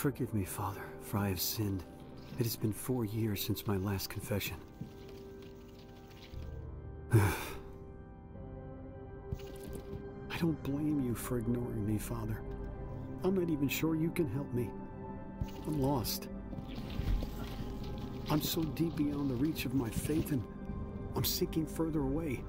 Forgive me, Father, for I have sinned. It has been 4 years since my last confession. I don't blame you for ignoring me, Father. I'm not even sure you can help me. I'm lost. I'm so deep beyond the reach of my faith, and I'm sinking further away.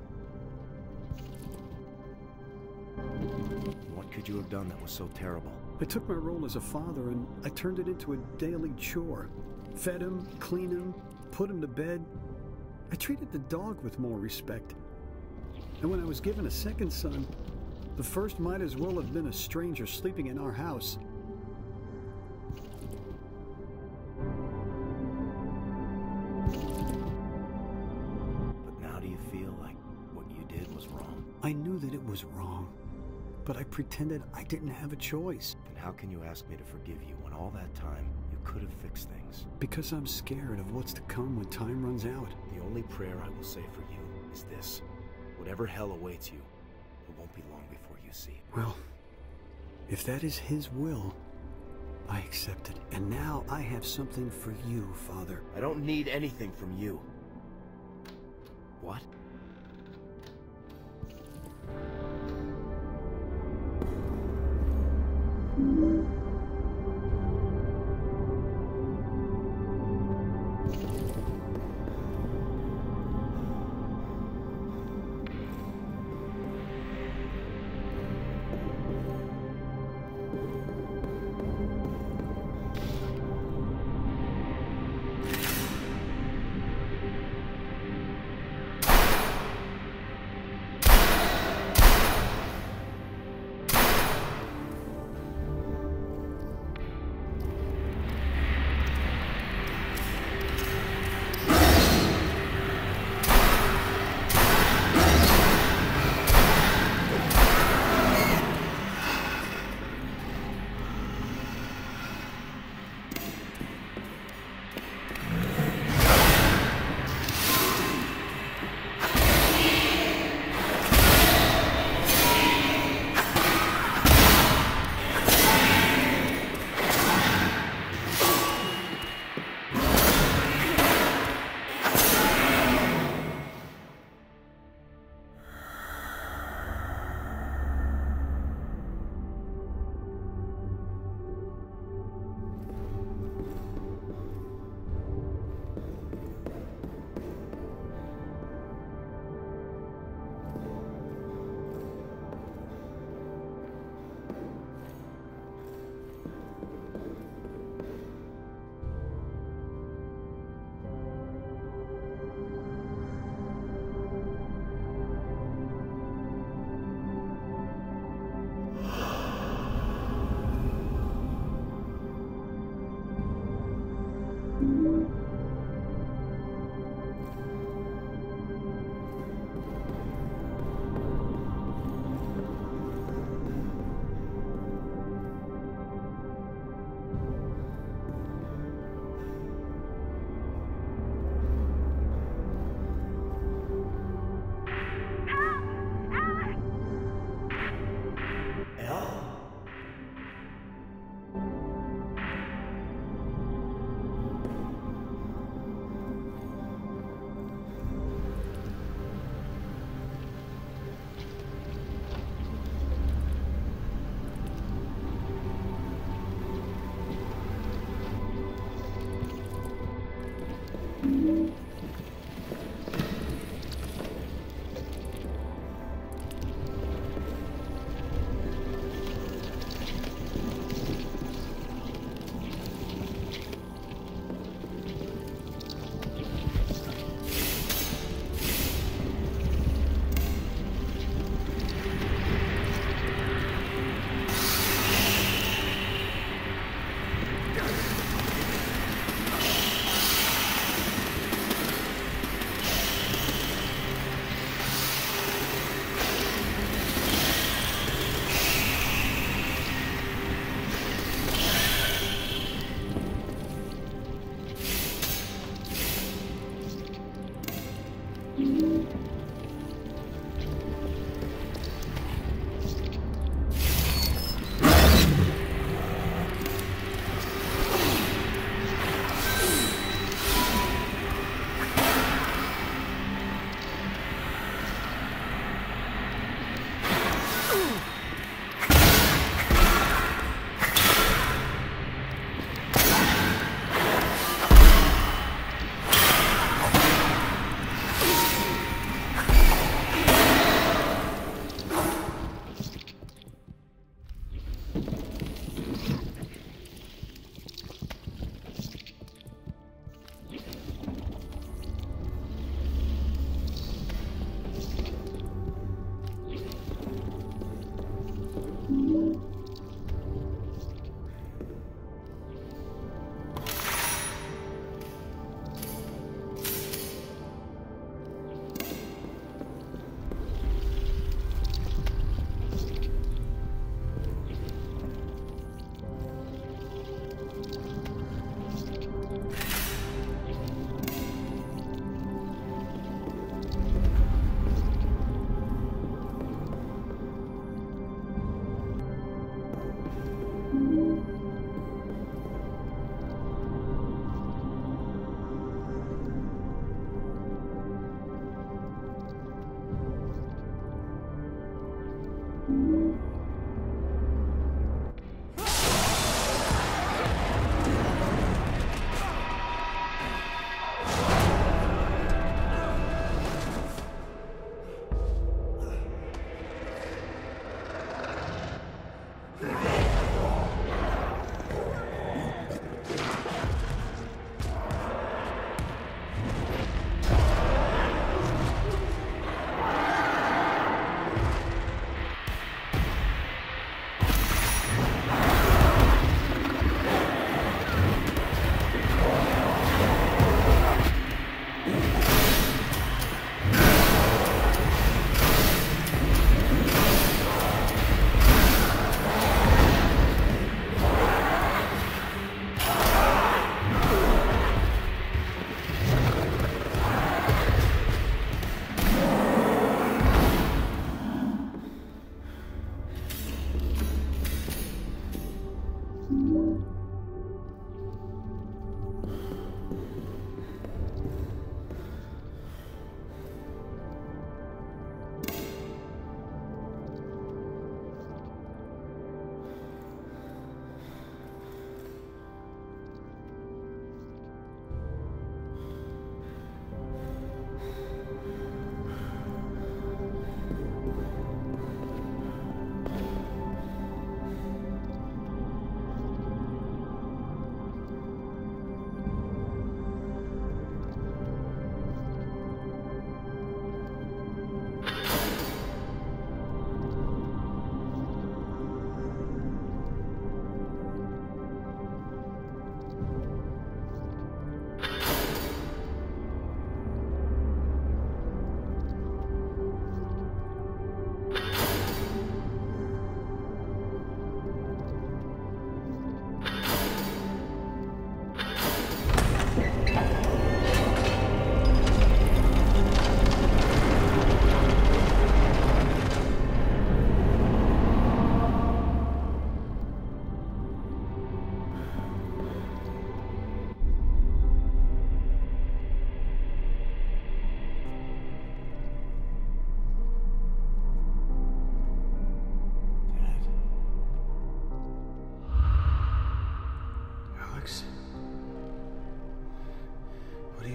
What could you have done that was so terrible? I took my role as a father and I turned it into a daily chore. Fed him, cleaned him, put him to bed. I treated the dog with more respect. And when I was given a second son, the first might as well have been a stranger sleeping in our house. But now do you feel like what you did was wrong? I knew that it was wrong, but I pretended I didn't have a choice. Then how can you ask me to forgive you when all that time you could have fixed things? Because I'm scared of what's to come when time runs out. The only prayer I will say for you is this. Whatever hell awaits you, it won't be long before you see it. Well, if that is His will, I accept it. And now I have something for you, Father. I don't need anything from you. What?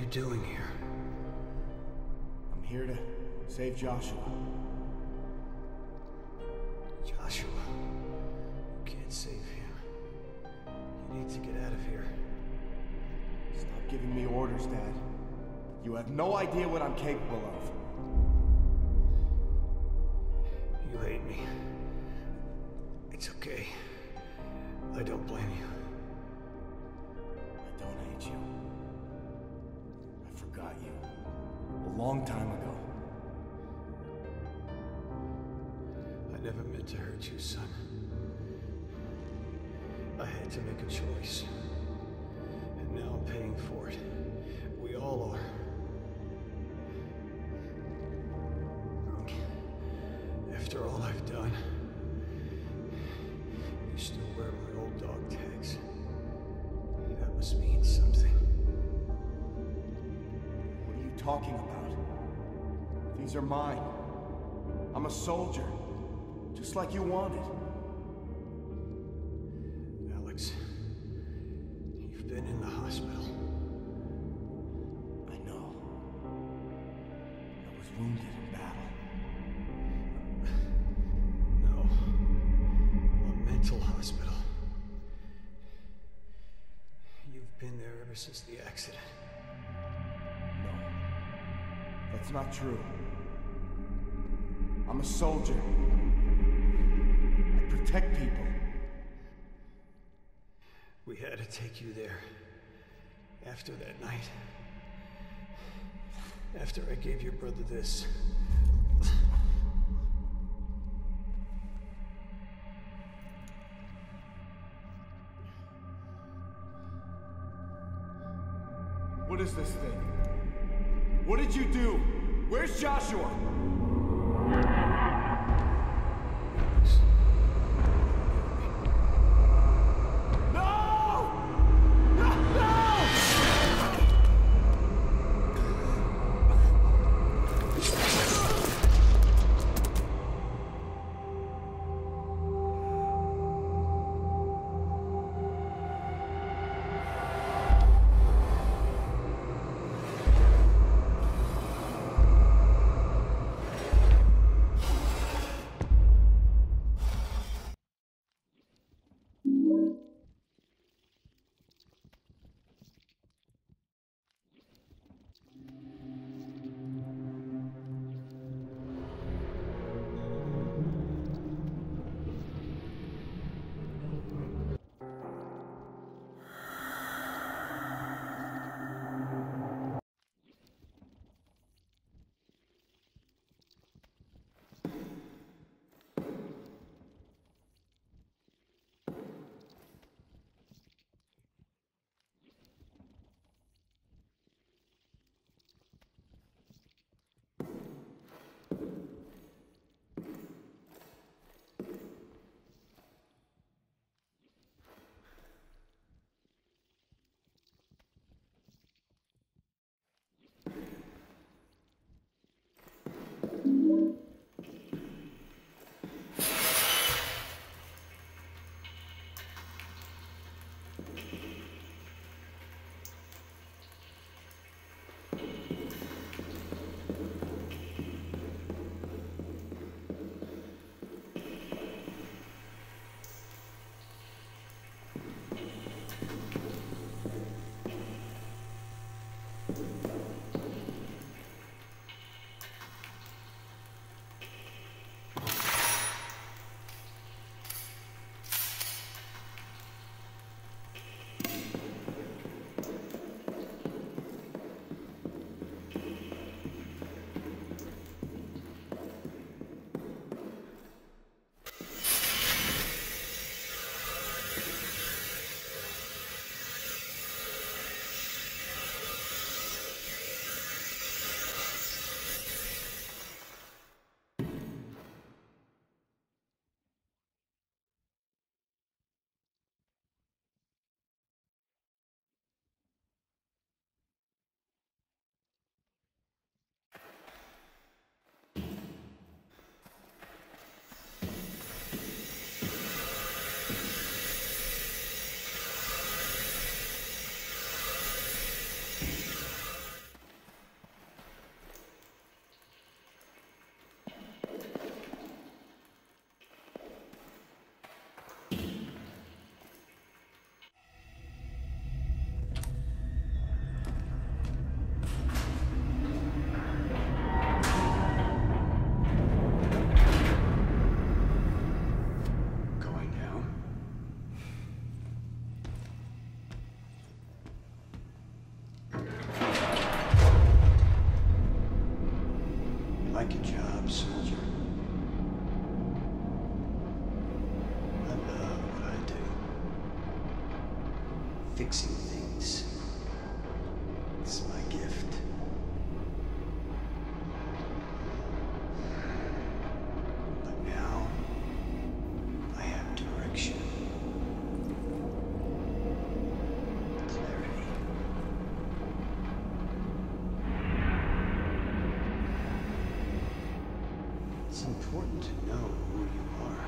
doing here? I'm here to save Joshua. Joshua? You can't save him. You need to get out of here. Stop giving me orders, Dad. You have no idea what I'm capable of. You hate me. It's okay. I don't blame you. I don't hate you. I forgot you. A long time ago. I never meant to hurt you, son. I had to make a choice. And now I'm paying for it. We all are. After all I've done, you still wear my old dog tags. That must mean something. What are you talking about? These are mine. I'm a soldier, just like you wanted. Alex, you've been in the hospital. I know. I was wounded in battle. No. A mental hospital. You've been there ever since the accident. No. That's not true. I'm a soldier. I protect people. We had to take you there. After that night. After I gave your brother this. What is this thing? What did you do? Where's Joshua? like your job, soldier? I love what I do. Fixing things. It's my gift. But now, I have direction. Clarity. It's important to know who you are.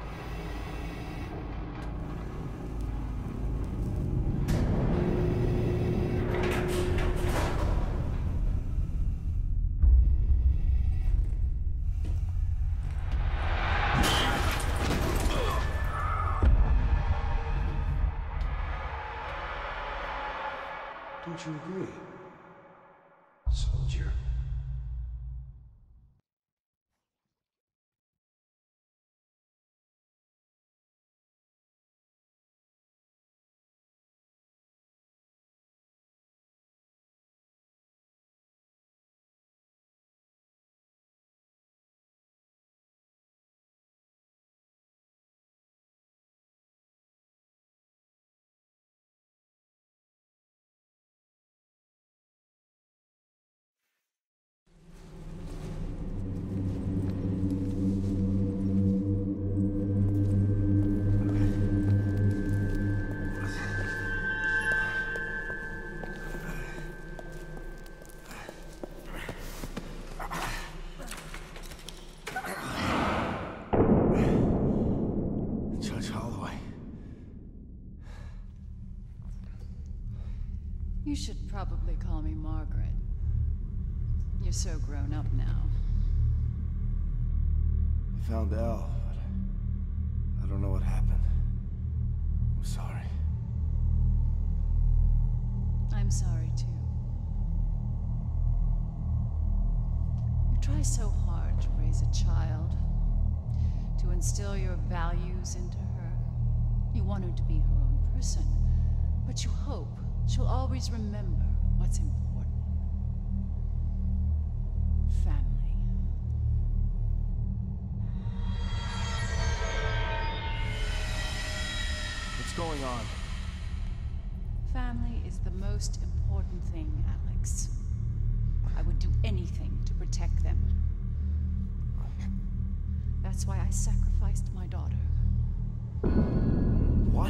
Don't you agree, soldier? Judge Holloway. You should probably call me Margaret. You're so grown up now. I found Al, but I don't know what happened. I'm sorry. I'm sorry too. You try so hard to raise a child, to instill your values into her. You want her to be her own person, but you hope she'll always remember what's important. Family. What's going on? Family is the most important thing, Alex. I would do anything to protect them. That's why I sacrificed my daughter. What?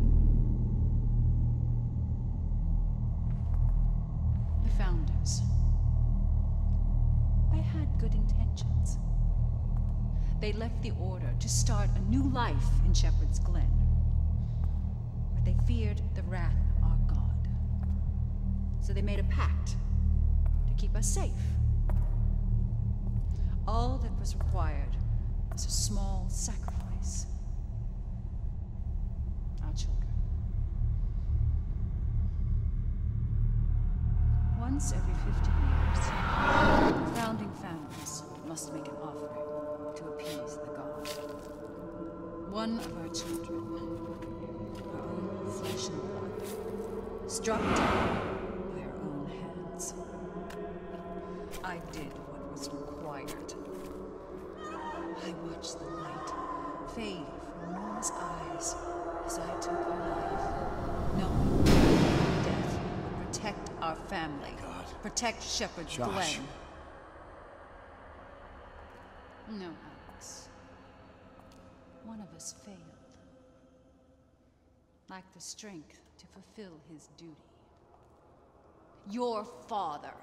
The Founders. They had good intentions. They left the Order to start a new life in Shepherd's Glen. But they feared the wrath of our God. So they made a pact to keep us safe. All that was required was a small sacrifice. Our children. Once every 50 years, the founding families must make an offering to appease the god. One of our children, our own flesh and blood, struck down by our own hands. I did what was required. I watched the light fade from Norma's eyes as I took her life, knowing death would protect our family, protect Shepherd's Josh. Glen. No, Alex. One of us failed. Lacked the strength to fulfill his duty. Your father.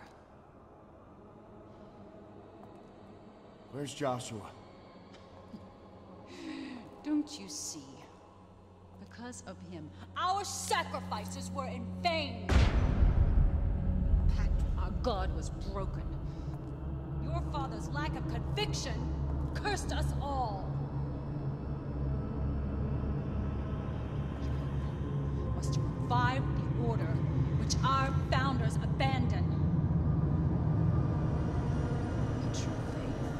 Where's Joshua? Don't you see? Because of him, our sacrifices were in vain. The pact with our God was broken. Your father's lack of conviction cursed us all. Was to revive the order which our founders abandoned. The true faith.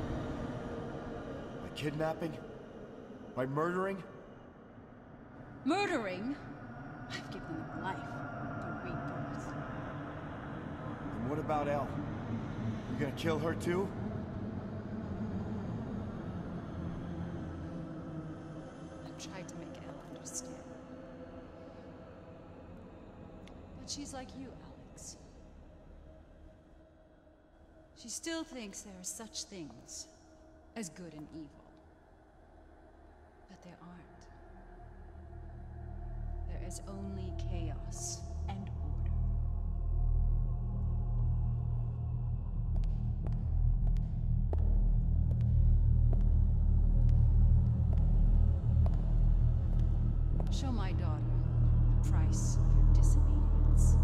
By kidnapping? By murdering? Murdering? I've given them life for rebirth. And what about Elle? You gonna kill her too? She still thinks there are such things as good and evil. But there aren't. There is only chaos and order. Show my daughter the price of her disobedience.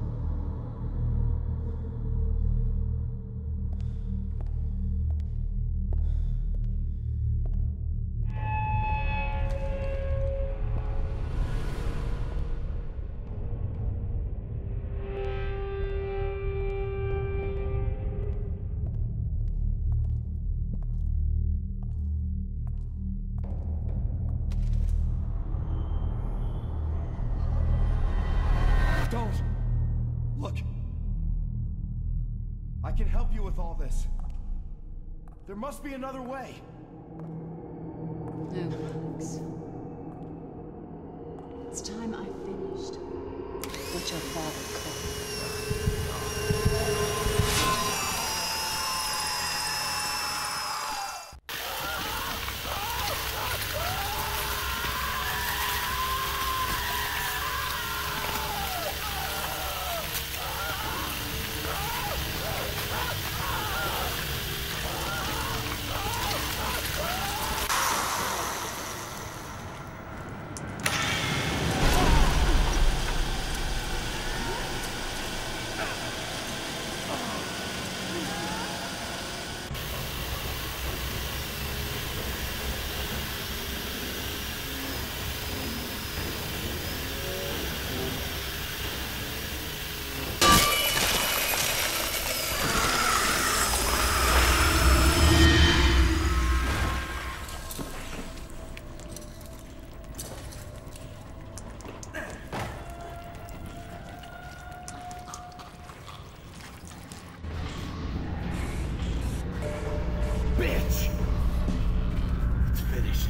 Don't! Look! I can help you with all this. There must be another way. No, Alex. It's time I finished what your father called. Bitch! It's finished.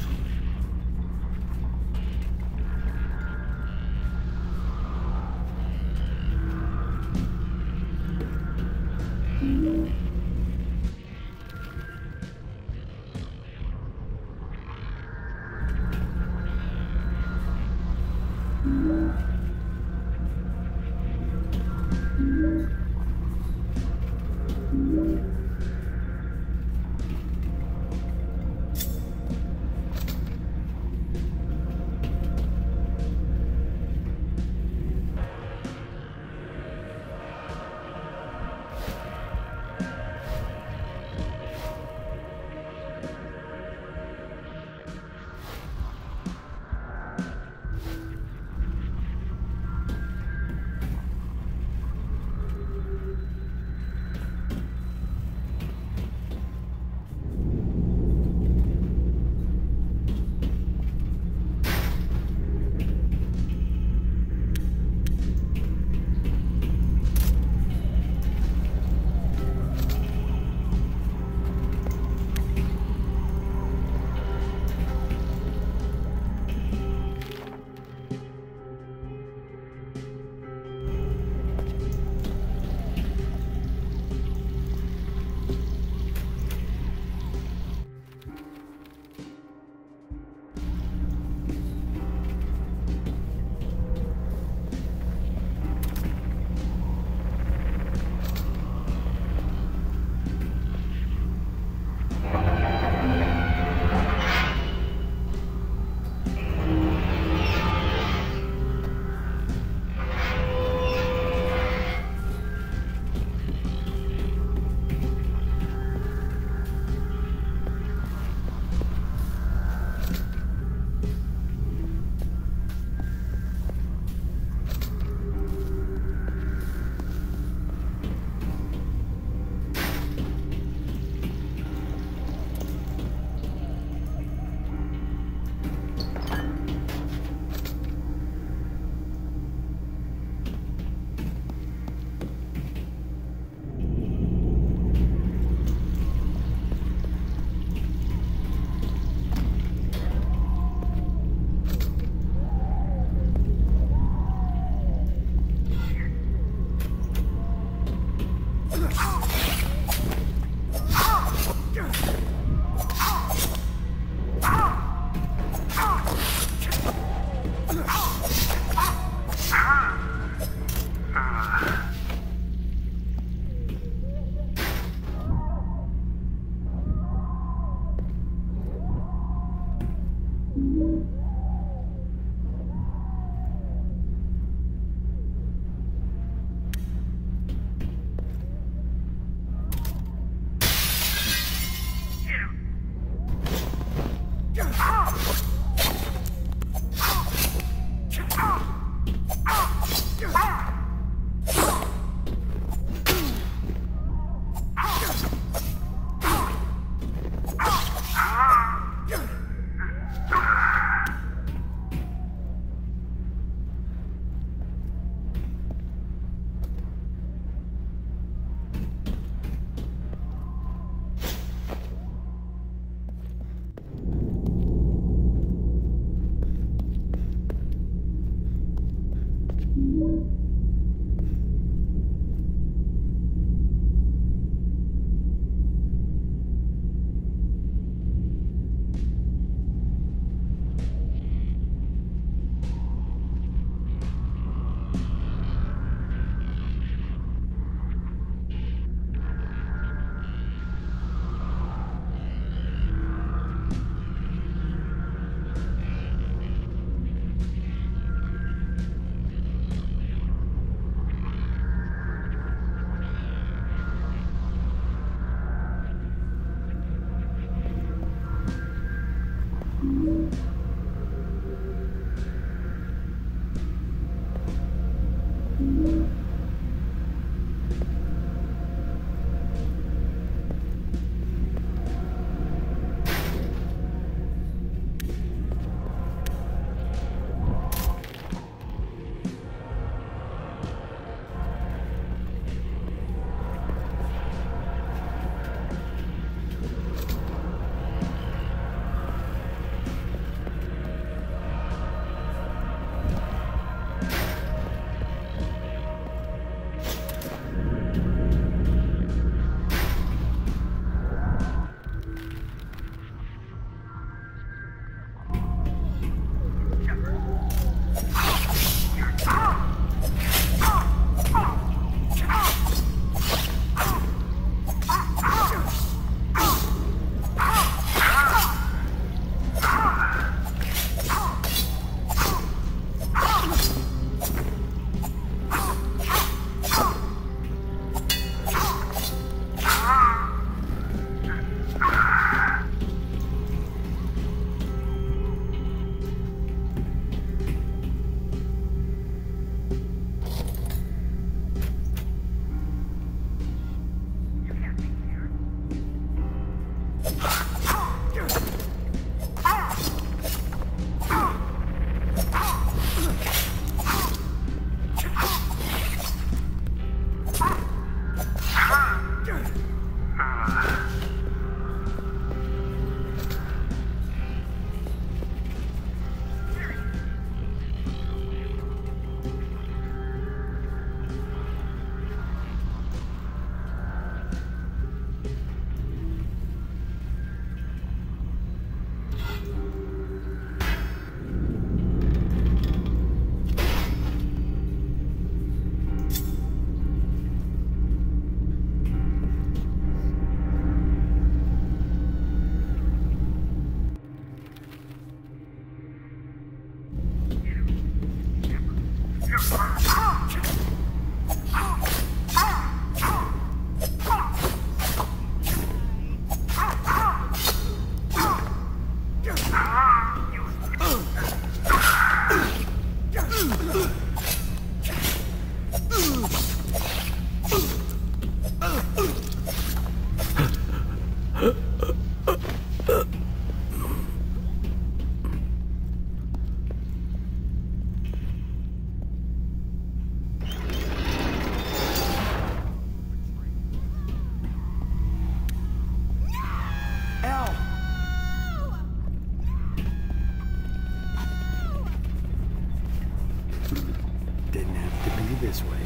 this way.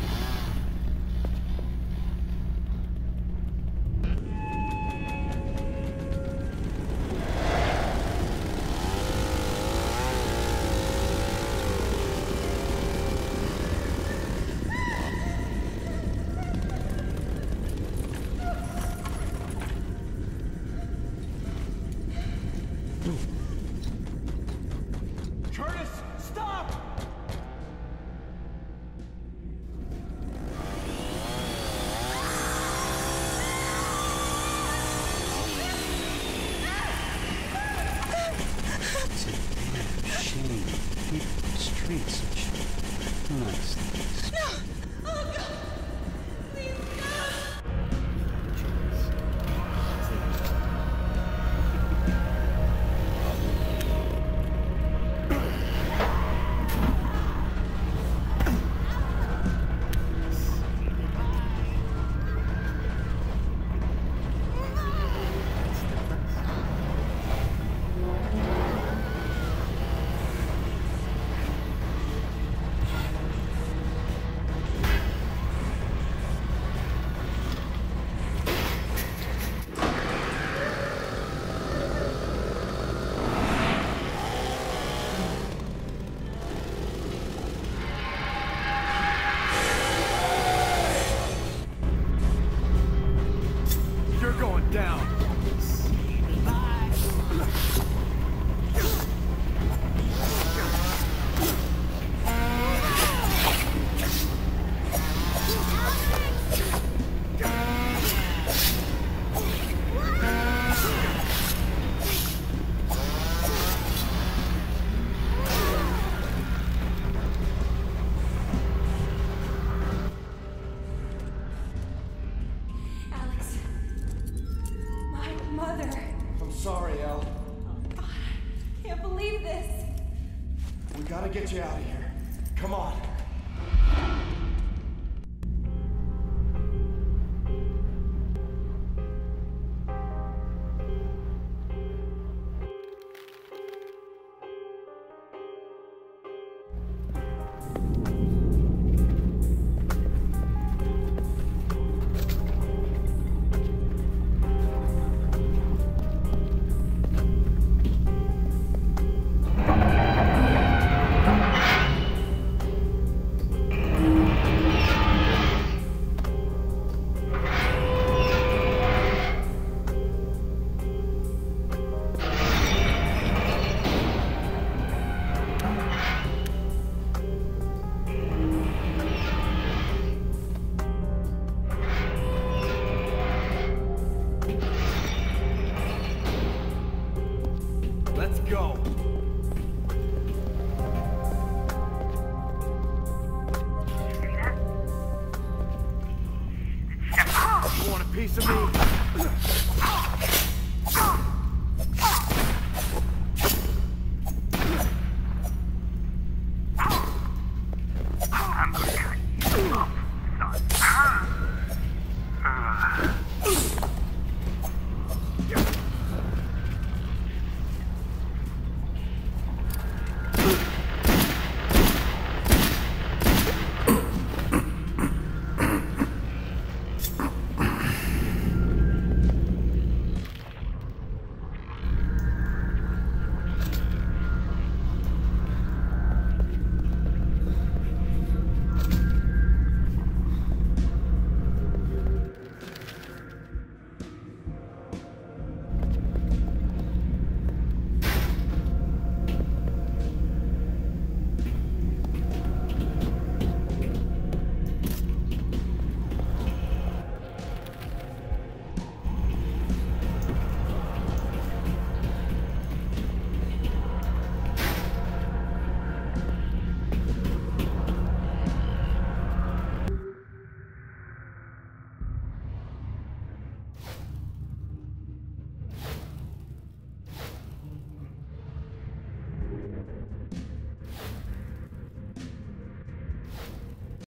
create such nice things. You're going down. Alex. My mother. I'm sorry, Elle. God, I can't believe this. We gotta get you out of here. Come on. Let's go. You want a piece of me?